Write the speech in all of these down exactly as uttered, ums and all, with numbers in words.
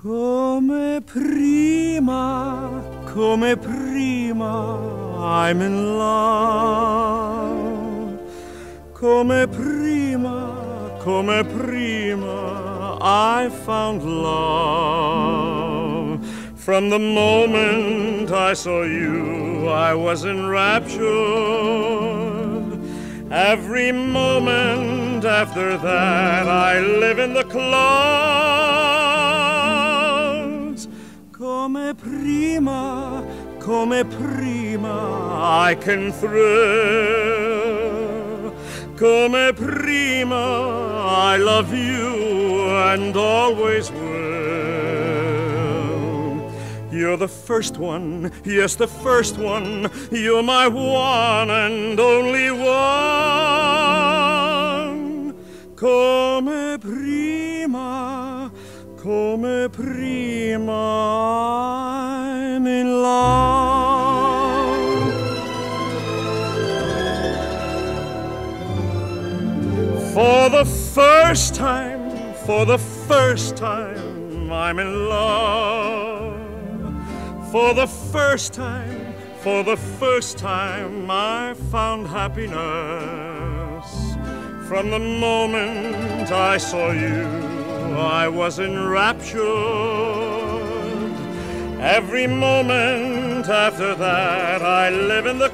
Come prima, come prima, I'm in love. Come prima, come prima, I found love. From the moment I saw you, I was enraptured. Every moment after that, I live in the clouds. Come prima, come prima, I can thrill. Come prima, I love you and always will. You're the first one, yes, the first one. You're my one and only one. Come prima, come prima, I'm in love. For the first time, for the first time, I'm in love. For the first time, for the first time, I found happiness. From the moment I saw you, I was enraptured. Every moment after that, I live in the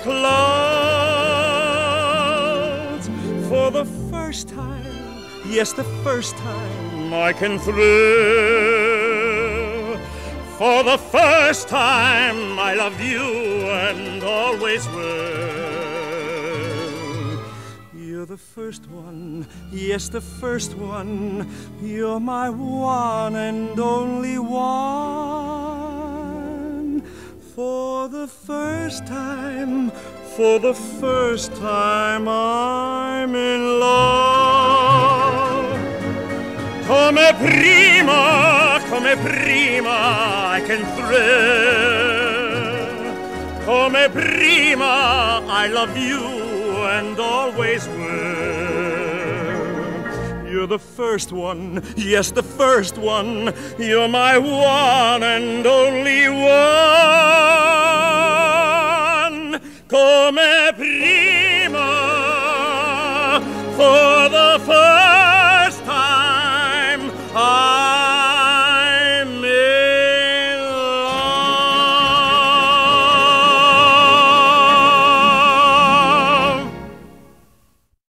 clouds. For the first time, yes, the first time, I can thrill. For the first time, I love you and always will. You're the first one, yes, the first one. You're my one and only one. For the first time, for the first time, I'm in love. Come prima, come prima, I can thrill. Come prima, I love you and always will. You're the first one, yes, the first one. You're my one and only one.